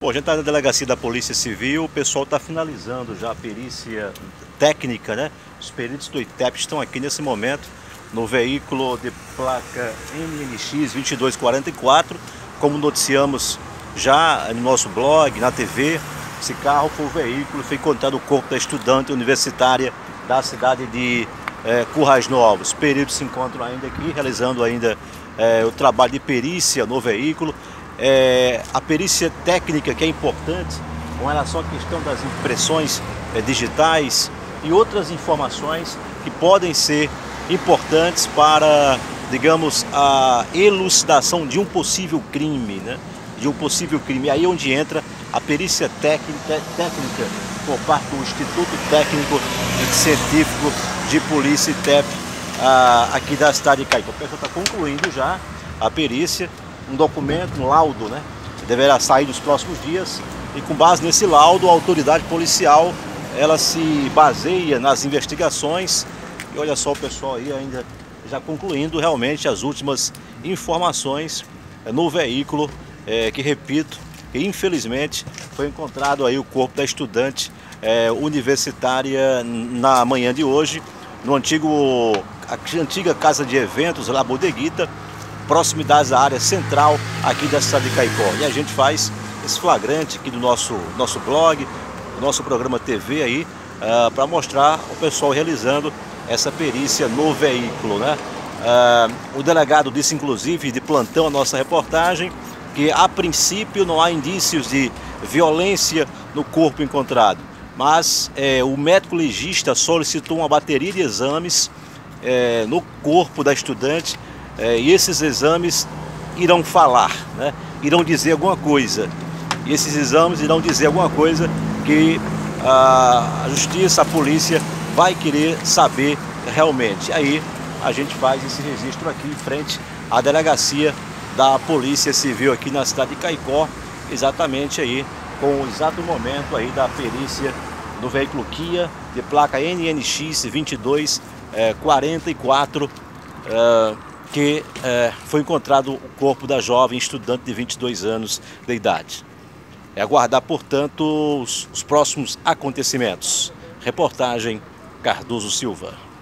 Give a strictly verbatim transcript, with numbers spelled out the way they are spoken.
Bom, a gente está na delegacia da Polícia Civil, o pessoal está finalizando já a perícia técnica, né? Os peritos do I T E P estão aqui nesse momento no veículo de placa N N X vinte e dois quarenta e quatro, como noticiamos já no nosso blog, na T V. Esse carro foi o veículo, foi encontrado o corpo da estudante universitária da cidade de é, Currais Novos. Os peritos se encontram ainda aqui, realizando ainda é, o trabalho de perícia no veículo. É, a perícia técnica, que é importante com relação à questão das impressões é, digitais e outras informações que podem ser importantes para, digamos, a elucidação de um possível crime, né? De um possível crime. Aí é onde entra a perícia técnica, técnica por parte do Instituto Técnico e Científico de Polícia I T E P ah, aqui da cidade de Caicó. O pessoal está concluindo já a perícia, um documento, um laudo, né? Deverá sair nos próximos dias, e com base nesse laudo a autoridade policial ela se baseia nas investigações. E olha só o pessoal aí ainda já concluindo realmente as últimas informações no veículo, é, que repito, que infelizmente foi encontrado aí o corpo da estudante é, universitária na manhã de hoje, no antigo, a antiga casa de eventos, La Bodeguita, proximidades à área central aqui da cidade de Caicó. E a gente faz esse flagrante aqui do nosso, nosso blog, do nosso programa T V aí, uh, para mostrar o pessoal realizando essa perícia no veículo, né? Uh, o delegado disse, inclusive, de plantão a nossa reportagem, que a princípio não há indícios de violência no corpo encontrado, mas é, o médico legista solicitou uma bateria de exames é, no corpo da estudante, é, e esses exames irão falar, né? Irão dizer alguma coisa, e esses exames irão dizer alguma coisa que a justiça, a polícia vai querer saber realmente. Aí a gente faz esse registro aqui em frente à delegacia da Polícia Civil aqui na cidade de Caicó, exatamente aí com o exato momento aí da perícia do veículo Kia de placa N N X vinte e dois quarenta e quatro, uh, que uh, foi encontrado o corpo da jovem estudante de vinte e dois anos de idade. É aguardar, portanto, os, os próximos acontecimentos. Reportagem Cardoso Silva.